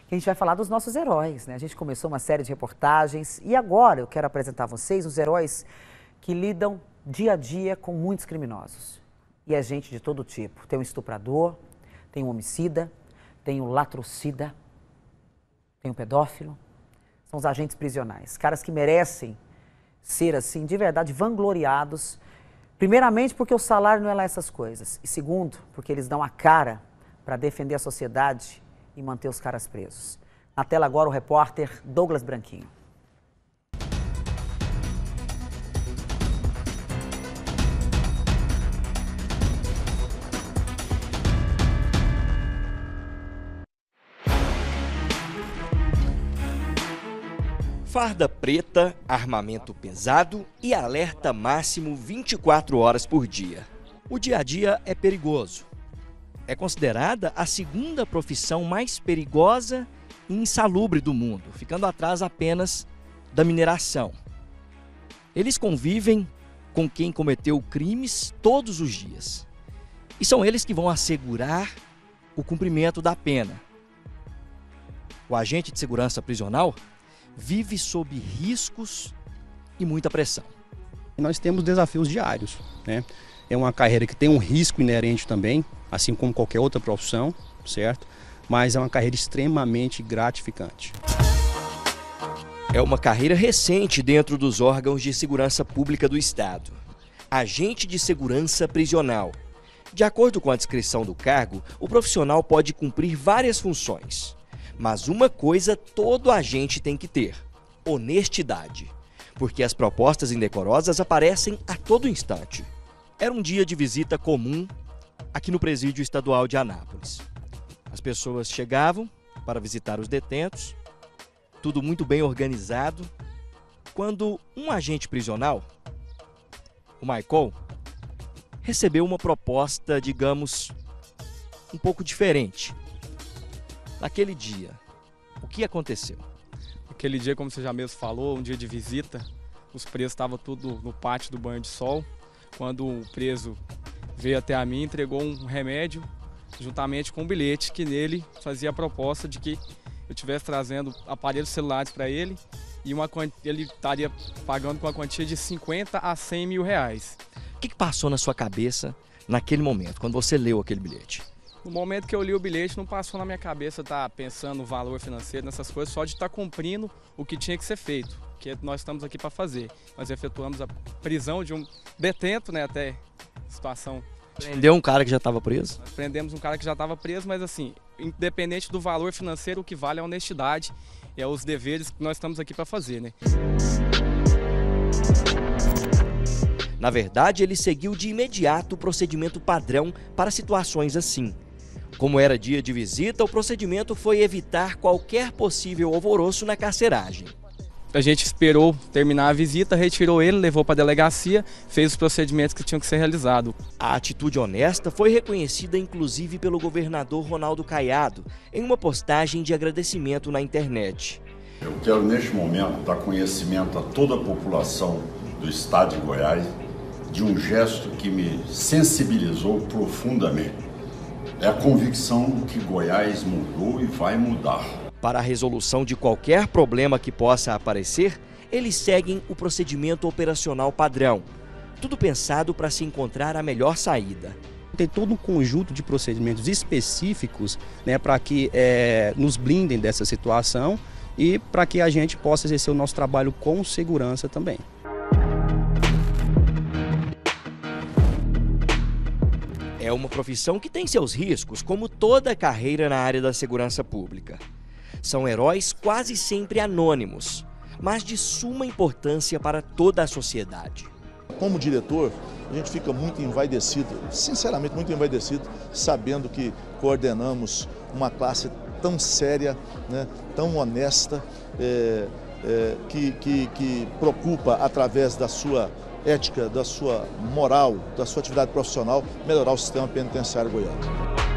que a gente vai falar dos nossos heróis, né? A gente começou uma série de reportagens e agora eu quero apresentar a vocês os heróis que lidam dia a dia com muitos criminosos. E é gente de todo tipo. Tem um estuprador, tem um homicida, tem um latrocida, tem um pedófilo. São os agentes prisionais, caras que merecem ser, assim, de verdade, vangloriados. Primeiramente, porque o salário não é lá essas coisas. E segundo, porque eles dão a cara para defender a sociedade e manter os caras presos. Na tela agora o repórter Douglas Branquinho. Farda preta, armamento pesado e alerta máximo 24 horas por dia. O dia a dia é perigoso. É considerada a segunda profissão mais perigosa e insalubre do mundo, ficando atrás apenas da mineração. Eles convivem com quem cometeu crimes todos os dias. E são eles que vão assegurar o cumprimento da pena. O agente de segurança prisional vive sob riscos e muita pressão. Nós temos desafios diários, né? É uma carreira que tem um risco inerente também, assim como qualquer outra profissão, certo? Mas é uma carreira extremamente gratificante. É uma carreira recente dentro dos órgãos de segurança pública do Estado. Agente de segurança prisional. De acordo com a descrição do cargo, o profissional pode cumprir várias funções. Mas uma coisa todo agente tem que ter: honestidade. Porque as propostas indecorosas aparecem a todo instante. Era um dia de visita comum aqui no Presídio Estadual de Anápolis. As pessoas chegavam para visitar os detentos, tudo muito bem organizado, quando um agente prisional, o Michael, recebeu uma proposta, digamos, um pouco diferente. Naquele dia, o que aconteceu? Aquele dia, como você já mesmo falou, um dia de visita, os presos estavam tudo no pátio do banho de sol. Quando o preso veio até a mim, entregou um remédio juntamente com um bilhete que nele fazia a proposta de que eu estivesse trazendo aparelhos celulares para ele e ele estaria pagando com a quantia de 50 a 100 mil reais. O que passou na sua cabeça naquele momento, quando você leu aquele bilhete? No momento que eu li o bilhete, não passou na minha cabeça estar pensando no valor financeiro, nessas coisas, só de estar cumprindo o que tinha que ser feito, que nós estamos aqui para fazer. Nós efetuamos a prisão de um detento, né, até situação. Prendeu um cara que já estava preso? Nós prendemos um cara que já estava preso, mas assim, independente do valor financeiro, o que vale é a honestidade, é os deveres que nós estamos aqui para fazer, né? Na verdade, ele seguiu de imediato o procedimento padrão para situações assim. Como era dia de visita, o procedimento foi evitar qualquer possível alvoroço na carceragem. A gente esperou terminar a visita, retirou ele, levou para a delegacia, fez os procedimentos que tinham que ser realizados. A atitude honesta foi reconhecida inclusive pelo governador Ronaldo Caiado em uma postagem de agradecimento na internet. Eu quero neste momento dar conhecimento a toda a população do estado de Goiás de um gesto que me sensibilizou profundamente. É a convicção que Goiás mudou e vai mudar. Para a resolução de qualquer problema que possa aparecer, eles seguem o procedimento operacional padrão. Tudo pensado para se encontrar a melhor saída. Tem todo um conjunto de procedimentos específicos, né, para que nos blindem dessa situação e para que a gente possa exercer o nosso trabalho com segurança também. É uma profissão que tem seus riscos, como toda carreira na área da segurança pública. São heróis quase sempre anônimos, mas de suma importância para toda a sociedade. Como diretor, a gente fica muito envaidecido, sinceramente muito envaidecido, sabendo que coordenamos uma classe tão séria, né, tão honesta, que preocupa através da sua ética, da sua moral, da sua atividade profissional, melhorar o sistema penitenciário goiano.